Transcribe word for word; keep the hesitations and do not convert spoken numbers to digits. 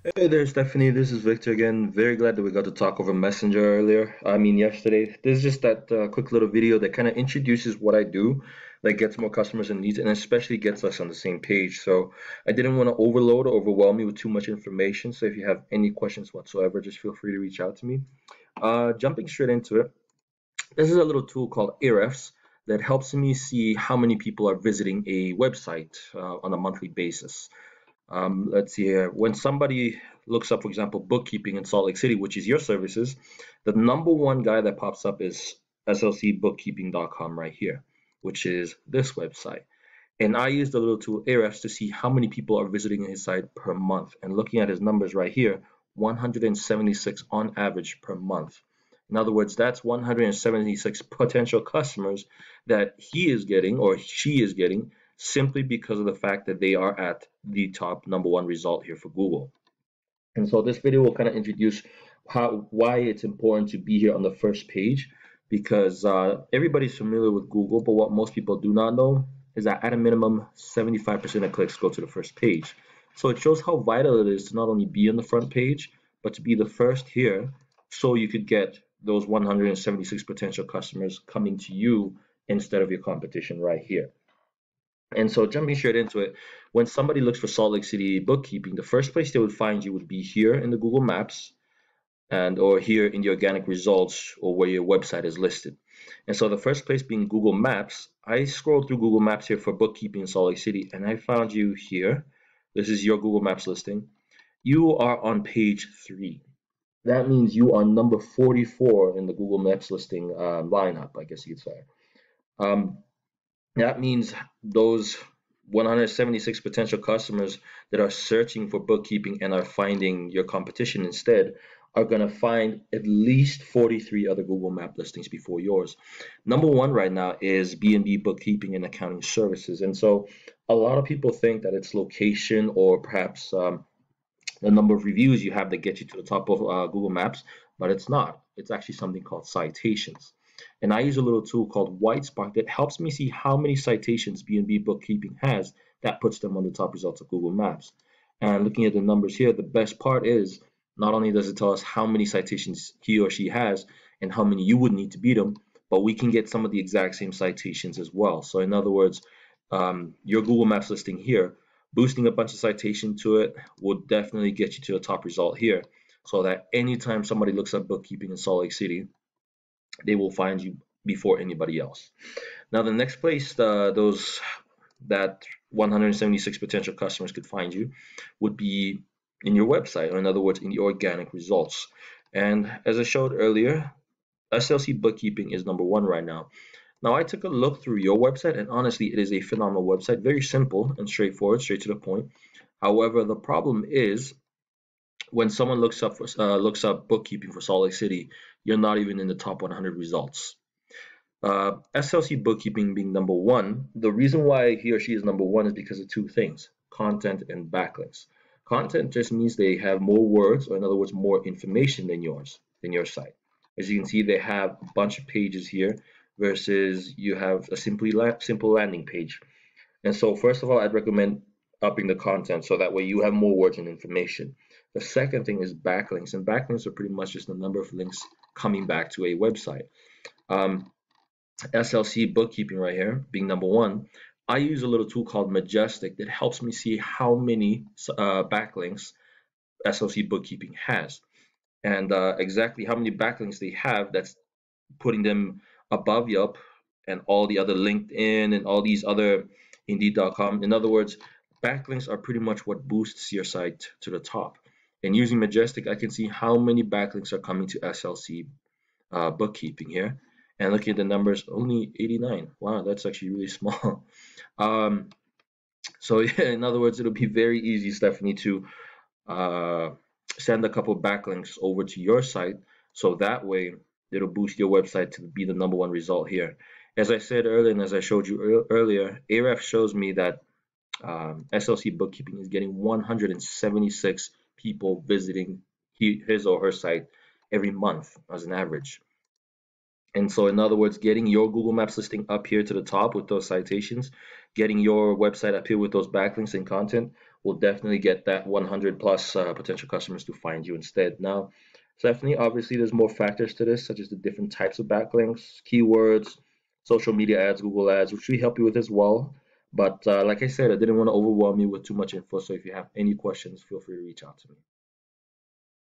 Hey there, Stephanie. This is Victor again. Very glad that we got to talk over Messenger earlier. I mean, yesterday. This is just that uh, quick little video that kind of introduces what I do, that gets more customers and leads, and especially gets us on the same page. So I didn't want to overload or overwhelm you with too much information. So if you have any questions whatsoever, just feel free to reach out to me. Uh, jumping straight into it, this is a little tool called Ahrefs that helps me see how many people are visiting a website uh, on a monthly basis. Um, let's see here. When somebody looks up, for example, bookkeeping in Salt Lake City, which is your services, the number one guy that pops up is S L C bookkeeping dot com right here, which is this website. And I used a little tool, Ahrefs, to see how many people are visiting his site per month. And looking at his numbers right here, one hundred seventy-six on average per month. In other words, that's one hundred seventy-six potential customers that he is getting or she is getting simply because of the fact that they are at the top number one result here for Google. And so this video will kind of introduce how why it's important to be here on the first page because uh, everybody's familiar with Google, but what most people do not know is that at a minimum, seventy-five percent of clicks go to the first page. So it shows how vital it is to not only be on the front page, but to be the first here so you could get those one hundred seventy-six potential customers coming to you instead of your competition right here. And so jumping straight into it, when somebody looks for Salt Lake City bookkeeping, the first place they would find you would be here in the Google Maps and or here in the organic results or where your website is listed. And so the first place being Google Maps, I scrolled through Google Maps here for bookkeeping in Salt Lake City and I found you here. This is your Google Maps listing. You are on page three. That means you are number forty-four in the Google Maps listing uh, lineup, I guess you'd say. Um, that means those one hundred seventy-six potential customers that are searching for bookkeeping and are finding your competition instead are going to find at least forty-three other Google Map listings before yours. Number one right now is B and B Bookkeeping and Accounting Services. And so a lot of people think that it's location or perhaps um, the number of reviews you have that get you to the top of uh, Google Maps, but it's not. It's actually something called citations. And I use a little tool called Whitespark that helps me see how many citations B and B Bookkeeping has that puts them on the top results of Google Maps. And looking at the numbers here, the best part is not only does it tell us how many citations he or she has and how many you would need to beat them, but we can get some of the exact same citations as well. So in other words, um, your Google Maps listing here, boosting a bunch of citation to it would definitely get you to the top result here. So that anytime somebody looks up bookkeeping in Salt Lake City, they will find you before anybody else. Now, the next place uh, those that one hundred seventy-six potential customers could find you would be in your website, or in other words, in the organic results. And as I showed earlier, S L C Bookkeeping is number one right now. Now, I took a look through your website, and honestly, it is a phenomenal website, very simple and straightforward, straight to the point. However, the problem is when someone looks up for, uh, looks up bookkeeping for Salt Lake City, you're not even in the top one hundred results. Uh, S L C bookkeeping being number one, the reason why he or she is number one is because of two things, content and backlinks. Content just means they have more words, or in other words, more information than yours, than your site. As you can see, they have a bunch of pages here versus you have a simply la simple landing page. And so first of all, I'd recommend upping the content so that way you have more words and information. The second thing is backlinks, and backlinks are pretty much just the number of links coming back to a website. Um, S L C bookkeeping right here being number one, I use a little tool called Majestic that helps me see how many uh, backlinks S L C bookkeeping has and uh, exactly how many backlinks they have that's putting them above Yelp and all the other LinkedIn and all these other Indeed dot com. In other words, backlinks are pretty much what boosts your site to the top. And using Majestic, I can see how many backlinks are coming to S L C uh, bookkeeping here. And looking at the numbers, only eighty-nine. Wow, that's actually really small. um, so yeah, in other words, it'll be very easy, Stephanie, to uh, send a couple backlinks over to your site. So that way, it'll boost your website to be the number one result here. As I said earlier, and as I showed you earlier, Ahrefs shows me that um, S L C Bookkeeping is getting one hundred seventy-six people visiting he, his or her site every month as an average. And so, in other words, getting your Google Maps listing up here to the top with those citations, getting your website up here with those backlinks and content will definitely get that one hundred plus uh, potential customers to find you instead. Now, Stephanie, obviously there's more factors to this, such as the different types of backlinks, keywords, social media ads, Google ads, which we help you with as well. But uh, like I said, I didn't want to overwhelm you with too much info. So if you have any questions, feel free to reach out to me.